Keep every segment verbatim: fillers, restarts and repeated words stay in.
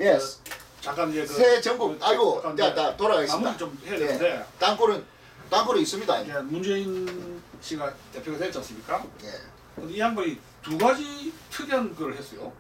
예. 그, 잠깐 이제 그, 새 정국 그, 아이고 잠깐 자, 이제 자 돌아가겠습니다. 마무리 좀 해야 되는데 예. 땅굴은 땅굴이 있습니다. 이제 문재인 씨가 대표가 됐지 않습니까? 예. 근데 이 양반이 두 가지 특이한 걸 했어요.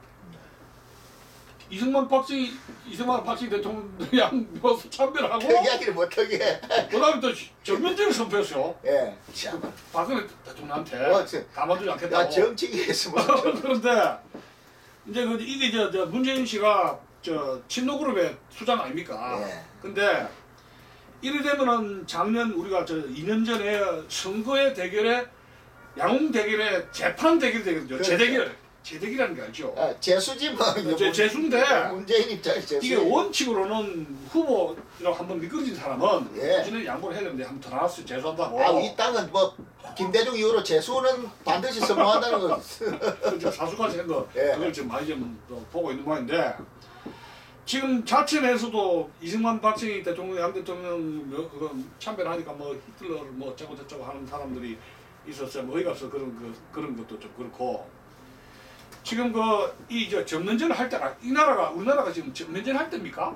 이승만 박정희 이승만 박정희 대통령 묘소 참배를 하고 특이하기를 못 하게. 그다음에 또 전면전을 선포했어요. 예. 참. 박근혜 대통령한테 어, 저- 가만두지 않겠다고. 야 정치계에서 뭐 그런데 이제 그 이게 저, 저 문재인 씨가 저 친노그룹의 수장 아닙니까? 예. 근데 이래 되면은 작년 우리가 저 이 년 전에 선거의 대결에 양웅 대결에 재판 대결이 되거든요. 그렇죠. 재대결. 재대결이라는 게 알죠? 아, 재수지 뭐. 제, 재수인데 문재인 입장에서 재수. 이게 원칙으로는 후보라고 한번 미끄러진 사람은 예. 꾸준히 양보를 해야 되는데 한번 더 나왔어요. 재수한다고. 아, 이 땅은 뭐 김대중 이후로 재수는 반드시 선포한다는 거. 그 지금 사수까지 한 거, 예. 그걸 지금 많이 좀 보고 있는 모양인데, 지금 자체 내에서도 이승만 박정희 대통령, 양 대통령 뭐 그거 참배를 하니까 뭐 히틀러를 뭐 어쩌고 저쩌고 하는 사람들이 있었어요. 뭐 어이가 없어 그런 그 그런 것도 좀 그렇고. 지금 그 이 저 정면전을 할 때가 이 나라가 우리나라가 지금 정면전 할 때입니까?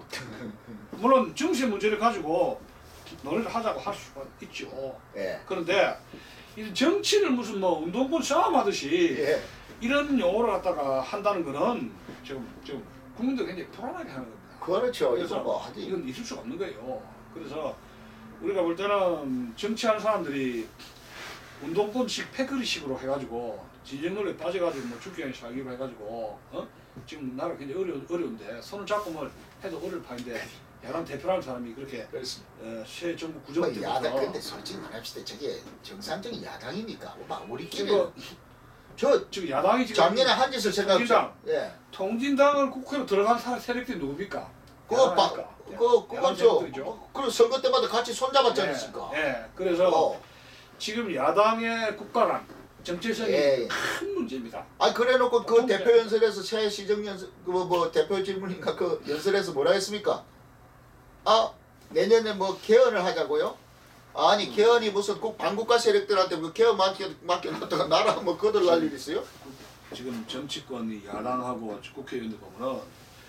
물론 정세 문제를 가지고 논의를 하자고 할 수가 있죠. 예. 그런데 이 정치를 무슨 뭐 운동권 싸움하듯이 예. 이런 용어를 갖다가 한다는 거는 지금 지금 국민들 굉장히 불안하게 하는 겁니다. 그렇죠. 그래서 이거 뭐 하지. 이건 있을 수가 없는 거예요. 그래서 우리가 볼 때는 정치하는 사람들이 운동권식 패거리식으로 해가지고 진영 논리에 빠져가지고 뭐 죽기 아니 살기로 해가지고 어? 지금 나라 굉장히 어려 어려운데 손을 잡고 뭘 해도 어려울 판인데 야당 대표라는 사람이 그렇게 그렇습니다. 어, 새 정부 뭐 구정 야당 때부터 근데 솔직히 말합시다. 저게 정상적인 야당입니까? 막 우리끼리 지금 저 지금 야당이 지금 작년에 한 짓을 생각해. 통진당. 예. 통진당을 국회로 들어간 사- 세력들이 누굽니까? 그거 봐. 야당이니까. 그거 그거 야당 저. 세력들이죠. 그 선거 때마다 같이 손잡았지 예, 않습니까? 예. 그래서 어. 지금 야당의 국가란 정체성이 예, 예. 큰 문제입니다. 아니 그래놓고 그 어떤 대표 문제? 연설에서 새 시정 연설 그뭐 뭐 대표 질문인가 그 연설에서 뭐라 했습니까? 아 내년에 뭐 개헌을 하자고요? 아니 음. 개헌이 무슨 꼭 반국가 세력들한테 그 개헌 맡겨 맡겨놨다가 나라 뭐 거들날 일 있어요? 지금 정치권이 야당하고 국회의원들 보면은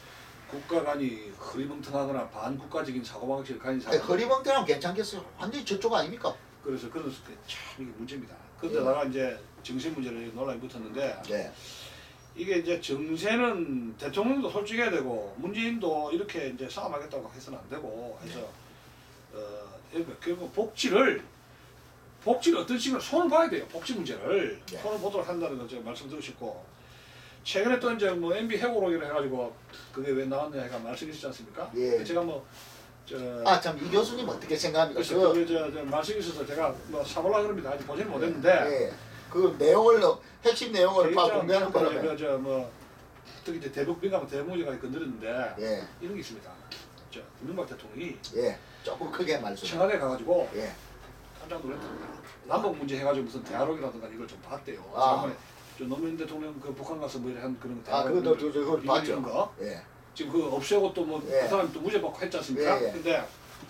국가 간이 흐리멍텅하거나 반국가적인 사고방식을 가진 아니, 사람. 허리멍텅하면 괜찮겠어요? 완전히 저쪽 아닙니까? 그래서 그런 게 참 이게 문제입니다. 그러다가 이제 정세 문제를 논란이 붙었는데 네. 이게 이제 정세는 대통령도 솔직해야 되고 문재인도 이렇게 이제 싸움하겠다고 해서는 안 되고 해서 어 결국 복지를 복지를 어떤 식으로 손을 봐야 돼요. 복지 문제를 네. 손을 보도록 한다는 거 제가 말씀드리고 싶고 최근에 또 이제 뭐 엠비 해고록이라 해가지고 그게 왜 나왔냐 해가 말씀이시지 않습니까? 예. 제가 뭐 저 아 참 이 교수님 어떻게 생각합니까? 그래서 그, 그게 저, 저 말씀이 있어서 제가 뭐 사보려 그럽니다. 아직 보지는 못했는데 예. 그 내용을 넣- 핵심 내용을 막 개입장 공개하는 바람에 그저뭐 특히 이제 대북 민감 대북 문제가 건드렸는데 예. 이런 게 있습니다. 저 이명박 대통령이 예. 조금 크게 말씀. 청와대 가가지고 예. 깜짝 놀랐답니다. 남북 문제 해가지고 무슨 대화록이라든가 이걸 좀 봤대요. 아. 지난번에 저 노무현 대통령 그 북한 가서 뭐 이래 한 그런 아 대화록 그거 저, 저, 그거 봤죠. 이런 거 예. 지금 그 없애고 또 뭐 그 예. 사람이 또 무죄 받고 했지 않습니까? 예, 예. 근데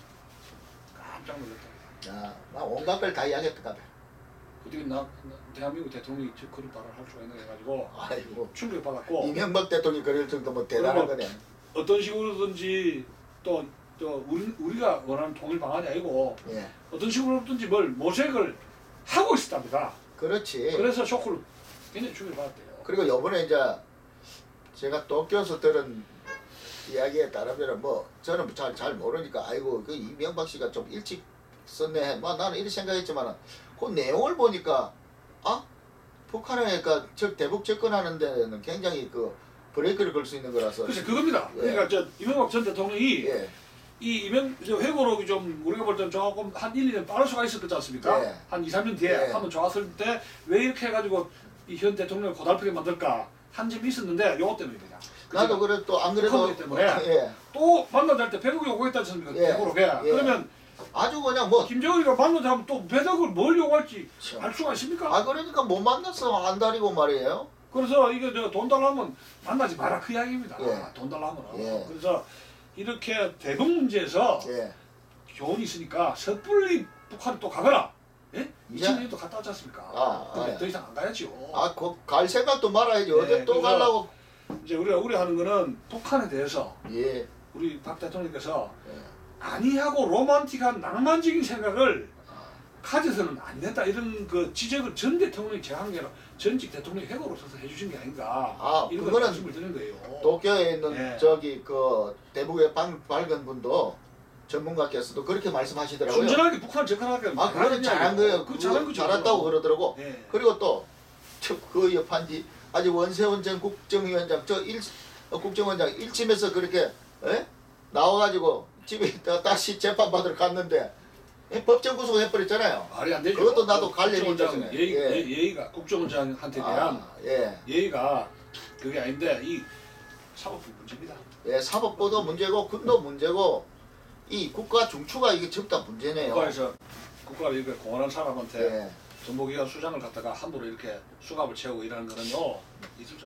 깜짝 놀랐답니다. 아, 나 온갖 걸 다 이야기했다 카be. 어떻게 나, 나 대한민국 대통령이 저 그런 발언을 할 수가 있나 해가지고 아이고. 충격 받았고 이명박 대통령이 그럴 정도 뭐 대단한 그리고 거네. 어떤 식으로든지 또, 또 우리, 우리가 원하는 통일 방안이 아니고 예. 어떤 식으로든지 뭘 모색을 하고 있었답니다. 그렇지. 그래서 쇼크를 굉장히 충격을 받았대요. 그리고 요번에 이제 제가 도쿄에서 들은 이야기에 따르면 뭐 저는 잘, 잘 모르니까 아이고 그 이명박 씨가 좀 일찍 썼네. 뭐 나는 이렇게 생각했지만은 그 내용을 보니까 아 북한에 그러니까 저 대북 접근하는 데는 굉장히 그 브레이크를 걸 수 있는 거라서. 그래서 그겁니다. 예. 그러니까 저 이명박 전 대통령이 예. 이 이명 저 회고록이 좀 우리가 볼 때는 조금 한 일, 이 년 빠를 수가 있었지 않습니까? 예. 한 이, 삼 년 뒤에 예. 한번 좋았을 때 왜 이렇게 해가지고 이 현 대통령을 고달프게 만들까 한 점이 있었는데 요것 때문입니다. 나도 그래 또 안 그래도 북한 때문에 예. 또 만나자 할 때 백억 요구했지 않습니까? 예. 회고록에. 예. 그러면 아주 그냥 뭐 김정은이가 만나자 하면 또 백억을 뭘 요구할지 참. 알 수가 있습니까? 아 그러니까 못 만났어 안달이고 말이에요. 그래서 이게 저 돈 달라면 만나지 마라 그 이야기입니다. 예. 돈 달라면. 예. 그래서 이렇게 대북 문제에서 예. 교훈이 있으니까 섣불리 북한이 또 가거라. 예? 예. 이천 년이 또 갔다 왔지 않습니까? 아, 근데 아, 더 이상 안 가야죠. 아, 그 갈 생각도 말아야지. 어디 예, 또 그래서 가려고. 이제 우리가 우려하는 거는 북한에 대해서 예. 우리 박 대통령께서 예. 아니하고 로man틱한 낭만적인 생각을 가져서는 안 된다 이런 그 지적을 전 대통령이 제한 게 아니라 전직 대통령 해고로서 해주신 게 아닌가 아, 이런 그거는 말씀을 드리는 거예요. 도쿄에 있는 예. 저기 그 대북의 방, 밝은 분도 전문가께서도 그렇게 말씀하시더라고요. 순전하게 북한을 접근하게 아, 그거는 잘한 거예요. 그 그거 잘한 거죠. 잘했다고 그러더라고. 예. 그리고 또 그 옆한지 아직 원세훈 전 국정위원장 저 일, 어, 국정원장 일심에서 그렇게 에? 나와가지고 집에 다- 다시 재판 받으러 갔는데 예? 법정 구속 해버렸잖아요. 말이 안 되죠. 그것도 나도 관련이 국정원장 있잖아요. 예의, 예. 예. 예의가 국정원장한테 대한 아, 예. 예의가 그게 아닌데 이 사법부 문제입니다. 예, 사법부도 문제고 군도 문제고 이 국가 중추가 이게 전부 다 문제네요. 국가에서 국가를 이렇게 공헌한 사람한테 예. 정보기관 수장을 갖다가 함부로 이렇게 수갑을 채우고 이러는 거는요 있을 수